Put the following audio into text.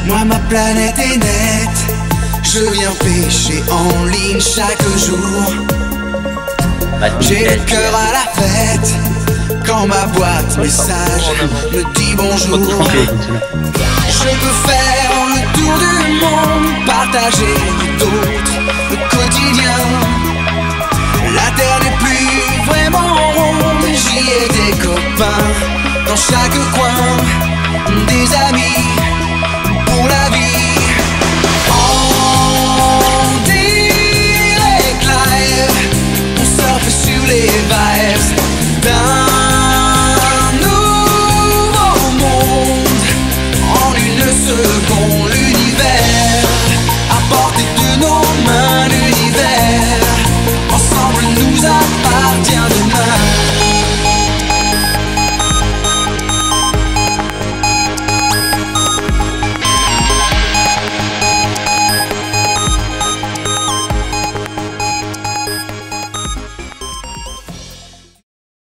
Moi ma planète est nette, je viens pêcher en ligne chaque jour. J'ai le cœur à la fête quand ma boîte message me dit bonjour. Je peux faire le tour du monde, partager d'autres le quotidien. La terre n'est plus vraiment ronde, j'y ai des copains dans chaque coin, des amis pour la vie. En direct live, on surfe sur les vibes.